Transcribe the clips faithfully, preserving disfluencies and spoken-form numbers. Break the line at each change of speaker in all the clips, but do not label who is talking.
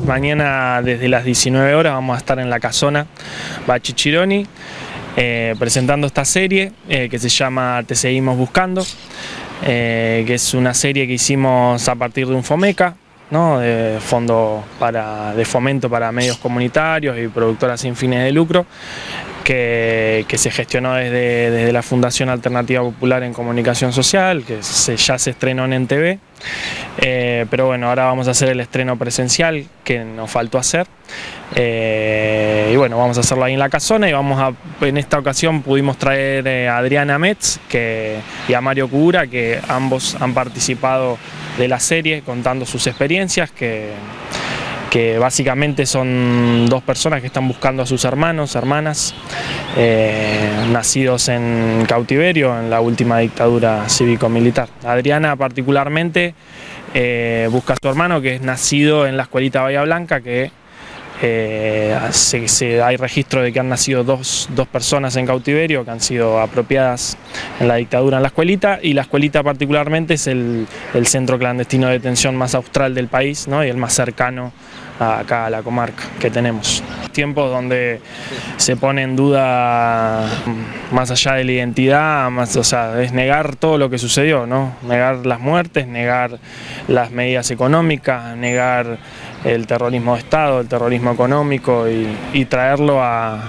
Mañana desde las diecinueve horas vamos a estar en la casona Bachi Chironi eh, presentando esta serie eh, que se llama Te Seguimos Buscando, eh, que es una serie que hicimos a partir de un FOMECA, ¿no? de fondo para, de fomento para medios comunitarios y productoras sin fines de lucro, que, que se gestionó desde, desde la Fundación Alternativa Popular en Comunicación Social, que se, ya se estrenó en N T V, eh, pero bueno, ahora vamos a hacer el estreno presencial que nos faltó hacer, eh, y bueno, vamos a hacerlo ahí en la casona, y vamos a, en esta ocasión pudimos traer eh, a Adriana Metz que, y a Mario Cubura, que ambos han participado de la serie contando sus experiencias, que, que básicamente son dos personas que están buscando a sus hermanos, hermanas, eh, nacidos en cautiverio en la última dictadura cívico-militar. Adriana particularmente eh, busca a su hermano, que es nacido en la escuelita Bahía Blanca, que eh, se, se, hay registro de que han nacido dos, dos personas en cautiverio que han sido apropiadas en la dictadura en la escuelita, y la escuelita particularmente es el, el centro clandestino de detención más austral del país, ¿no? Y el más cercano a, acá a la comarca que tenemos. Tiempos donde se pone en duda, más allá de la identidad, más, o sea, es negar todo lo que sucedió, ¿no? Negar las muertes, negar las medidas económicas, negar el terrorismo de Estado, el terrorismo económico, y, y traerlo a...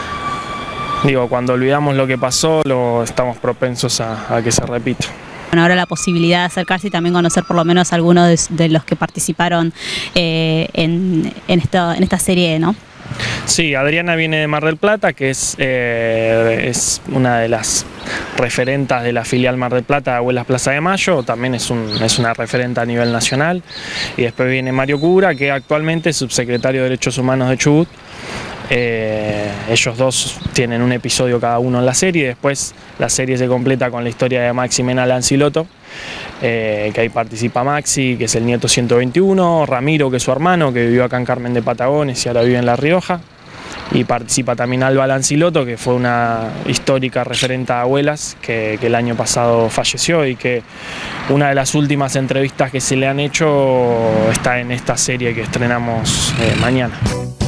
Digo, cuando olvidamos lo que pasó, lo, estamos propensos a, a que se repita.
Bueno, ahora la posibilidad de acercarse y también conocer por lo menos algunos de, de los que participaron eh, en, en, esto, en esta serie, ¿no?
Sí, Adriana viene de Mar del Plata, que es, eh, es una de las referentas de la filial Mar del Plata de Abuelas Plaza de Mayo, también es, un, es una referente a nivel nacional. Y después viene Mario Cubura, que actualmente es subsecretario de Derechos Humanos de Chubut. Eh, ellos dos tienen un episodio cada uno en la serie, y después la serie se completa con la historia de Maxi Mena Lanciloto, eh, que ahí participa Maxi, que es el nieto ciento veintiuno, Ramiro, que es su hermano, que vivió acá en Carmen de Patagones y ahora vive en La Rioja, y participa también Alba Lanciloto, que fue una histórica referente a abuelas que, que el año pasado falleció, y que una de las últimas entrevistas que se le han hecho está en esta serie que estrenamos eh, mañana.